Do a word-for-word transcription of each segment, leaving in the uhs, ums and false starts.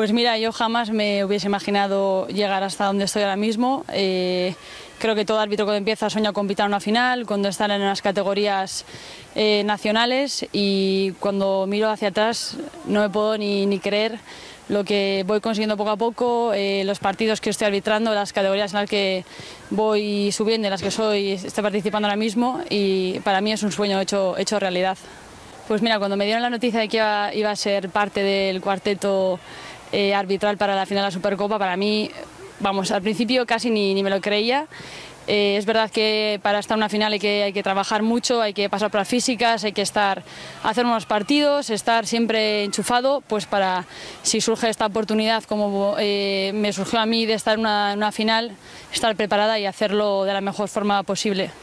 Pues mira, yo jamás me hubiese imaginado llegar hasta donde estoy ahora mismo. Eh, creo que todo árbitro cuando empieza sueña con pitar una final, cuando están en las categorías eh, nacionales, y cuando miro hacia atrás no me puedo ni, ni creer lo que voy consiguiendo poco a poco, eh, los partidos que estoy arbitrando, las categorías en las que voy subiendo, en las que soy, estoy participando ahora mismo, y para mí es un sueño hecho, hecho realidad. Pues mira, cuando me dieron la noticia de que iba, iba a ser parte del cuarteto eh, arbitral para la final de la Supercopa, para mí, vamos, al principio casi ni, ni me lo creía. Eh, es verdad que para estar en una final hay que, hay que trabajar mucho, hay que pasar pruebas físicas, hay que estar, hacer unos partidos, estar siempre enchufado, pues para, si surge esta oportunidad como eh, me surgió a mí de estar en una, en una final, estar preparada y hacerlo de la mejor forma posible.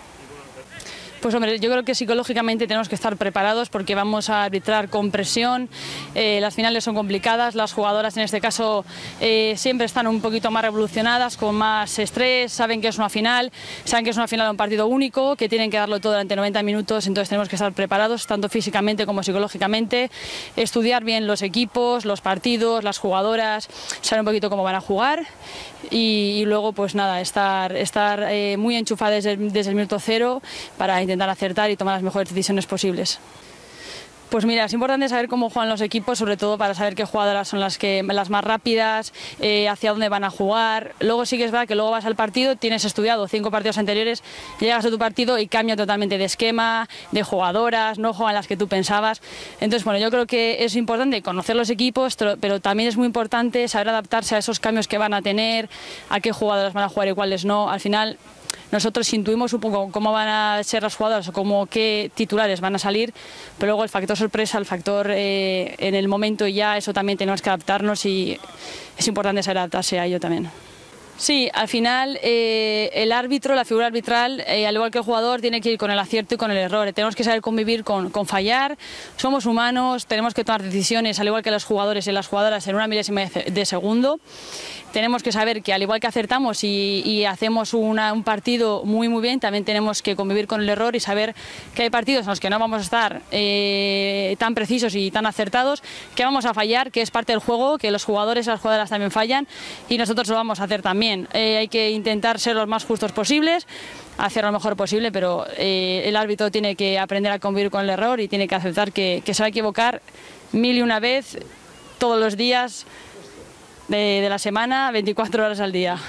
Pues hombre, yo creo que psicológicamente tenemos que estar preparados porque vamos a arbitrar con presión, eh, las finales son complicadas, las jugadoras en este caso eh, siempre están un poquito más revolucionadas, con más estrés, saben que es una final, saben que es una final de un partido único, que tienen que darlo todo durante noventa minutos, entonces tenemos que estar preparados tanto físicamente como psicológicamente, estudiar bien los equipos, los partidos, las jugadoras, saber un poquito cómo van a jugar y, y luego pues nada, estar, estar eh, muy enchufada desde, desde el minuto cero para intentar acertar y tomar las mejores decisiones posibles. Pues mira, es importante saber cómo juegan los equipos, sobre todo para saber qué jugadoras son las, que, las más rápidas, eh, hacia dónde van a jugar. Luego sí que es verdad que luego vas al partido, tienes estudiado cinco partidos anteriores, llegas a tu partido y cambia totalmente de esquema, de jugadoras, no juegan las que tú pensabas. Entonces, bueno, yo creo que es importante conocer los equipos, pero también es muy importante saber adaptarse a esos cambios que van a tener, a qué jugadoras van a jugar y cuáles no. Al final, nosotros intuimos un poco cómo van a ser las jugadoras o cómo, qué titulares van a salir, pero luego el factor sorpresa, el factor eh, en el momento y ya, eso también tenemos que adaptarnos y es importante saber adaptarse a ello también. Sí, al final eh, el árbitro, la figura arbitral, eh, al igual que el jugador, tiene que ir con el acierto y con el error. Tenemos que saber convivir con, con fallar, somos humanos, tenemos que tomar decisiones, al igual que los jugadores y las jugadoras, en una milésima de segundo. Tenemos que saber que al igual que acertamos y, y hacemos una, un partido muy muy bien, también tenemos que convivir con el error y saber que hay partidos en los que no vamos a estar eh, tan precisos y tan acertados, que vamos a fallar, que es parte del juego, que los jugadores y las jugadoras también fallan y nosotros lo vamos a hacer también. Eh, hay que intentar ser los más justos posibles, hacer lo mejor posible, pero eh, el árbitro tiene que aprender a convivir con el error y tiene que aceptar que, que se va a equivocar mil y una vez todos los días de, de la semana, veinticuatro horas al día.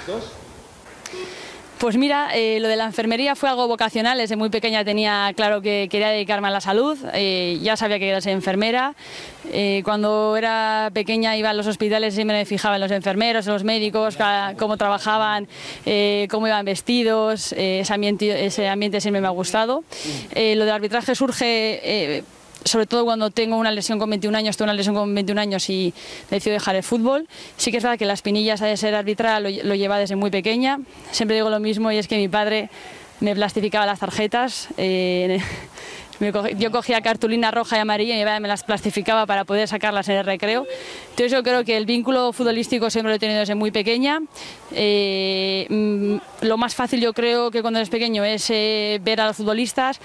Pues mira, eh, lo de la enfermería fue algo vocacional. Desde muy pequeña tenía claro que quería dedicarme a la salud, eh, ya sabía que quería ser enfermera. Eh, cuando era pequeña iba a los hospitales y siempre me fijaba en los enfermeros, en los médicos, cómo trabajaban, eh, cómo iban vestidos, eh, ese, ambiente, ese ambiente siempre me ha gustado. Eh, lo del arbitraje surge eh, sobre todo cuando tengo una lesión con veintiún años, tengo una lesión con veintiún años y decido dejar el fútbol. Sí que es verdad que las espinillas de ser arbitral lo, lo lleva desde muy pequeña. Siempre digo lo mismo y es que mi padre me plastificaba las tarjetas. Eh, Yo cogía cartulina roja y amarilla y me las plastificaba para poder sacarlas en el recreo. Entonces yo creo que el vínculo futbolístico siempre lo he tenido desde muy pequeña. Eh, lo más fácil yo creo que cuando eres pequeño es eh, ver a los futbolistas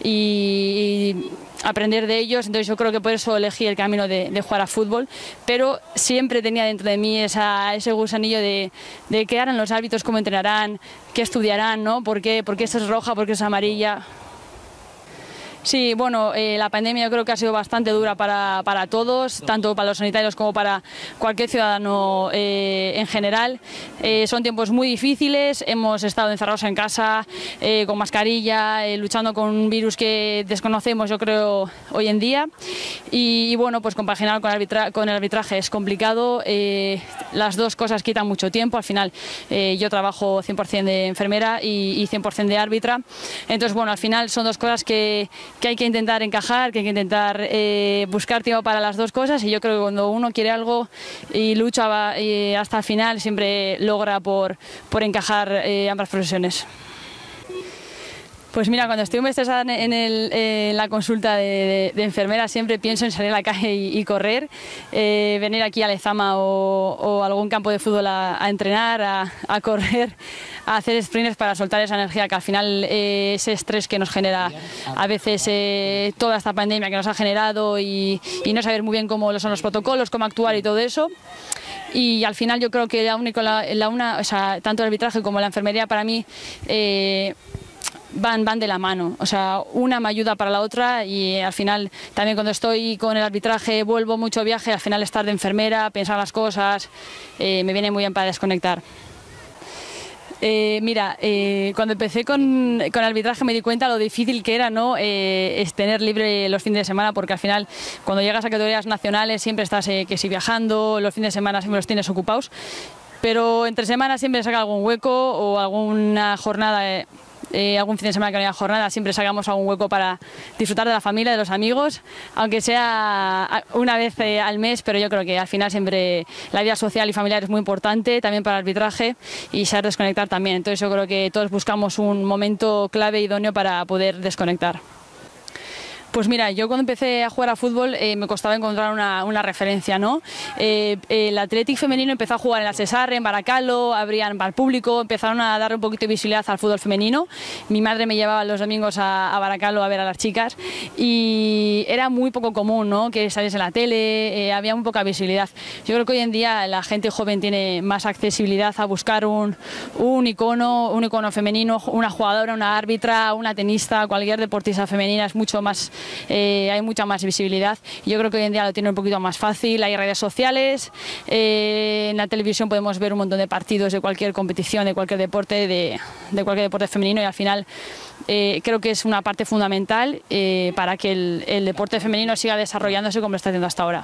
y, y aprender de ellos. Entonces yo creo que por eso elegí el camino de, de jugar a fútbol. Pero siempre tenía dentro de mí esa, ese gusanillo de, de qué harán los árbitros, cómo entrenarán, qué estudiarán, ¿no? ¿Por qué, por qué esta es roja, por qué es amarilla? Sí, bueno, eh, la pandemia yo creo que ha sido bastante dura para, para todos, tanto para los sanitarios como para cualquier ciudadano eh, en general. Eh, son tiempos muy difíciles, hemos estado encerrados en casa, eh, con mascarilla, eh, luchando con un virus que desconocemos yo creo hoy en día. Y, y bueno, pues compaginar con, arbitra con el arbitraje es complicado, eh, las dos cosas quitan mucho tiempo, al final eh, yo trabajo cien por cien de enfermera y, y cien por cien de árbitra, entonces bueno, al final son dos cosas que que hay que intentar encajar, que hay que intentar eh, buscar tiempo para las dos cosas y yo creo que cuando uno quiere algo y lucha eh, hasta el final siempre logra por, por encajar eh, ambas profesiones. Pues mira, cuando estoy muy estresada en, el, en la consulta de, de, de enfermera siempre pienso en salir a la calle y, y correr, eh, venir aquí a Lezama o, o algún campo de fútbol a, a entrenar, a, a correr, a hacer sprints para soltar esa energía que al final eh, ese estrés que nos genera a veces eh, toda esta pandemia que nos ha generado y, y no saber muy bien cómo son los protocolos, cómo actuar y todo eso. Y al final yo creo que la única, la, la una, o sea, tanto el arbitraje como la enfermería para mí eh, Van, van de la mano, o sea, una me ayuda para la otra y al final también cuando estoy con el arbitraje vuelvo mucho viaje, al final estar de enfermera, pensar las cosas, eh, me viene muy bien para desconectar. Eh, mira, eh, cuando empecé con, con el arbitraje me di cuenta lo difícil que era, ¿no? eh, es tener libre los fines de semana, porque al final cuando llegas a categorías nacionales siempre estás eh, que si viajando, los fines de semana siempre los tienes ocupados, pero entre semanas siempre saca algún hueco o alguna jornada. Eh, Eh, algún fin de semana que no haya jornada, siempre sacamos algún hueco para disfrutar de la familia, de los amigos, aunque sea una vez eh, al mes, pero yo creo que al final siempre la vida social y familiar es muy importante, también para el arbitraje y saber desconectar también. Entonces yo creo que todos buscamos un momento clave idóneo para poder desconectar. Pues mira, yo cuando empecé a jugar a fútbol eh, me costaba encontrar una, una referencia, ¿no? Eh, el Athletic femenino empezó a jugar en la Cesar, en Baracaldo, abrían para el público, empezaron a darle un poquito de visibilidad al fútbol femenino. Mi madre me llevaba los domingos a, a Baracaldo a ver a las chicas y era muy poco común, ¿no? Que saliese en la tele, eh, había muy poca visibilidad. Yo creo que hoy en día la gente joven tiene más accesibilidad a buscar un, un icono, un icono femenino, una jugadora, una árbitra, una tenista, cualquier deportista femenina es mucho más. Eh, hay mucha más visibilidad. Yo creo que hoy en día lo tiene un poquito más fácil, hay redes sociales, eh, en la televisión podemos ver un montón de partidos de cualquier competición, de cualquier deporte, de, de cualquier deporte femenino y al final eh, creo que es una parte fundamental eh, para que el, el deporte femenino siga desarrollándose como lo está haciendo hasta ahora.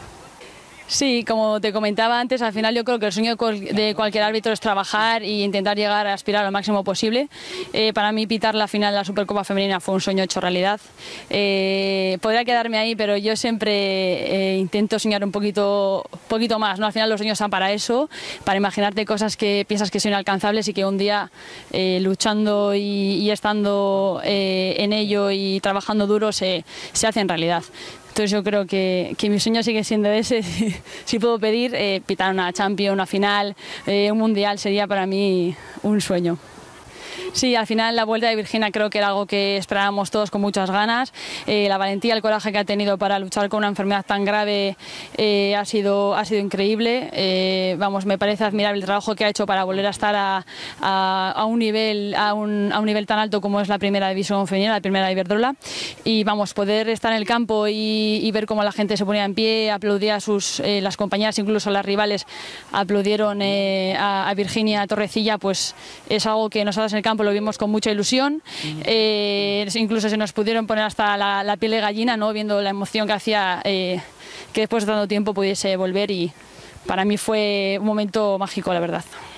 Sí, como te comentaba antes, al final yo creo que el sueño de cualquier árbitro es trabajar e intentar llegar a aspirar al máximo posible. Eh, para mí pitar la final de la Supercopa Femenina fue un sueño hecho realidad. Eh, podría quedarme ahí, pero yo siempre eh, intento soñar un poquito, poquito más, ¿no? Al final los sueños están para eso, para imaginarte cosas que piensas que son inalcanzables y que un día eh, luchando y, y estando eh, en ello y trabajando duro se, se hacen realidad. Entonces yo creo que, que mi sueño sigue siendo ese, si, si puedo pedir, eh, pitar una Champions, una final, eh, un Mundial sería para mí un sueño. Sí, al final la vuelta de Virginia creo que era algo que esperábamos todos con muchas ganas. Eh, la valentía, el coraje que ha tenido para luchar con una enfermedad tan grave eh, ha sido, ha sido increíble. Eh, vamos, me parece admirable el trabajo que ha hecho para volver a estar a, a, a, un, nivel, a, un, a un nivel tan alto como es la primera división femenina, la primera de Iberdrola. Y vamos, poder estar en el campo y, y ver cómo la gente se ponía en pie, aplaudía a sus, eh, las compañeras, incluso las rivales, aplaudieron eh, a, a Virginia Torrecilla, pues es algo que nosotros en el campo lo vimos con mucha ilusión, eh, incluso se nos pudieron poner hasta la, la piel de gallina, ¿no? Viendo la emoción que hacía eh, que después de tanto tiempo pudiese volver y para mí fue un momento mágico, la verdad.